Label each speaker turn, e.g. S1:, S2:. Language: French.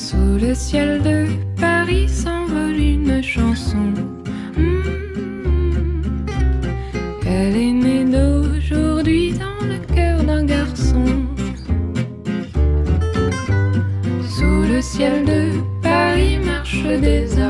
S1: Sous le ciel de Paris s'envole une chanson. Elle est née d'aujourd'hui dans le cœur d'un garçon. Sous le ciel de Paris marchent des hommes.